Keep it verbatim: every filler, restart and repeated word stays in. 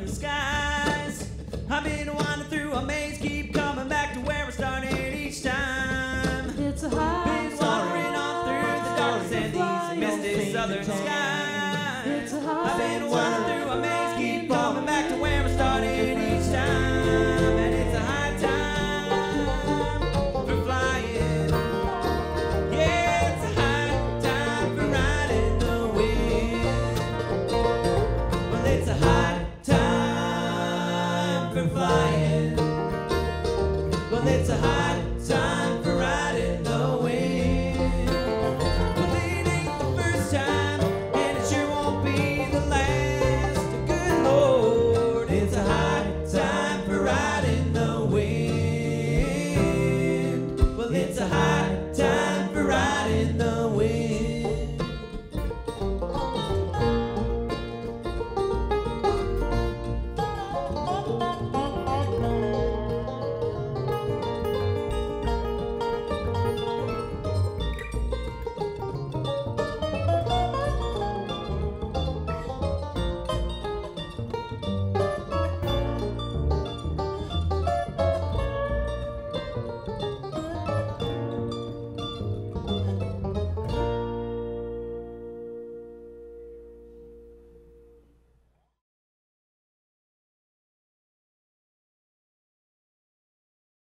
southern skies. I've been wandering through a maze, keep coming back to where I started each time. It's a high Been wandering on through the darkness and these misty southern skies. It's a high I've been wandering through a maze, keep coming back to where I started each time. And it's a high time for flying. Yeah, it's a high time for riding the wind. Well, it's a high time for flying. Well, it's a high time for riding the wind. Well, it ain't the first time, and it sure won't be the last. Good Lord, it's a high time for riding the wind. Well, it's a high time for riding the wind.